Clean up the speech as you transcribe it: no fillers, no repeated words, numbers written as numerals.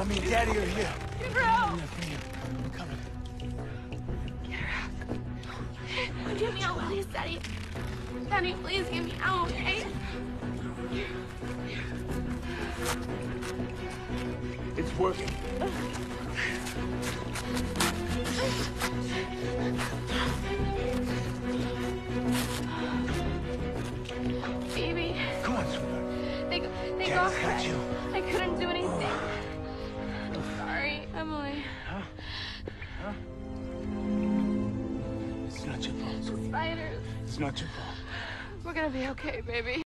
Mommy and Daddy are here. Get her out! I'm coming. Get her out. Get me out, please, Daddy. Daddy, please get me out, okay? It's working. Baby. Come on, sweetheart. They Daddy's got got her. you. I couldn't do anything. I'm sorry, Emily. Huh? Huh? It's not your fault, sweetie. Spiders. It's not your fault. We're gonna be okay, baby.